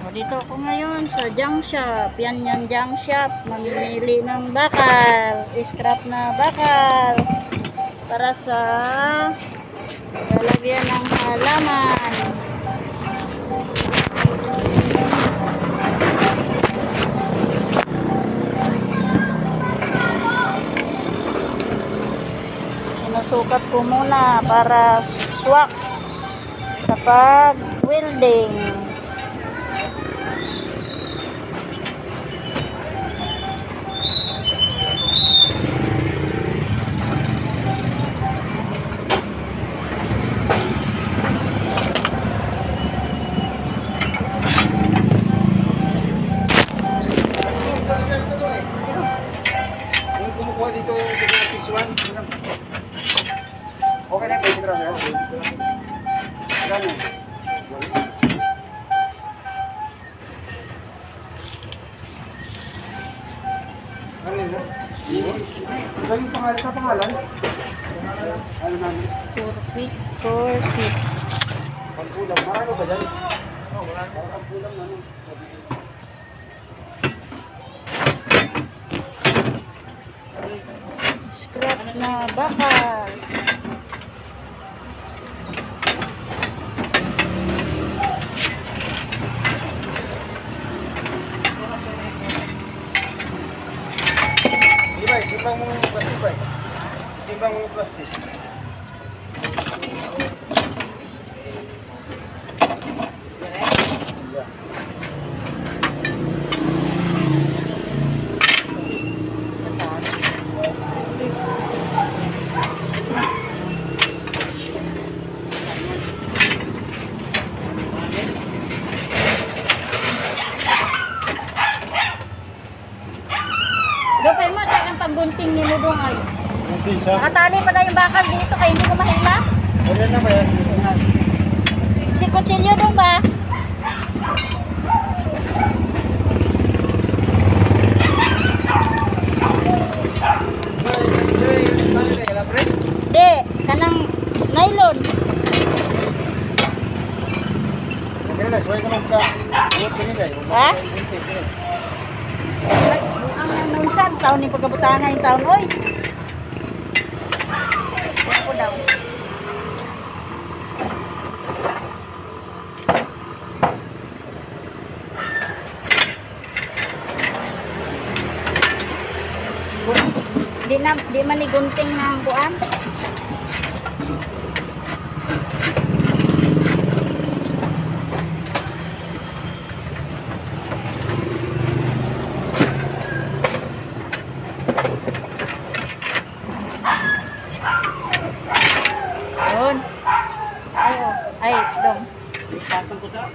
Dito ako ngayon sa junk shop. Yan yung junk shop. Mamimili ng bakal. Scrap na bakal. Para sa lalagyan ng halaman. Sinusukat ko muna para swak sa pag-welding. Dito P1. Okay na, pwede ka na. Gano'n? Ano yun? Ano yung pangalan? Sa pangalan? Ano namin? 4 feet, 4 feet. Pagkulang. Marano ba dyan? Oo, marano. Pagkulang na. Scrap na bakal. Timbang mo plastic ba? Timbang mo plastic. Dopay mo, takang paggunting ni mo doon ay. Gunting siya? Nakatali pa na yung bakal dito kaya hindi ko mahila. Wala na ba yan? Si kutsilyo doon ba? Di, kanang nylon. Ha? Ang nunsan, taon ni pagkabutangan yung taon, oy. Ako daw. Di man igunting ng buwan. Ayun. Ay, dong. Isapin ko sa.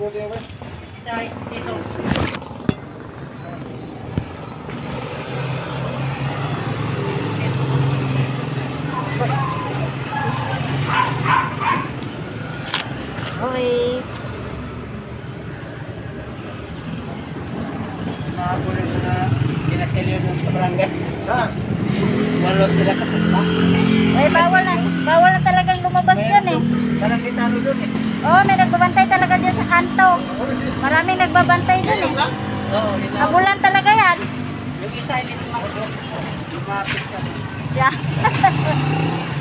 din ba? pesos. Okay. Nakapunin sa na kinakilyo doon sa barangay. Ha? Walo sila kapunta. Eh, bawal na talagang lumabas dyan eh. Parang kitano doon eh. Oo, may nagbabantay talaga dyan sa kanto. Maraming nagbabantay dyan eh. Oo, yun na. Magulan talaga yan. Yung isa hindi tumakbo. Lumapit siya. Yeah.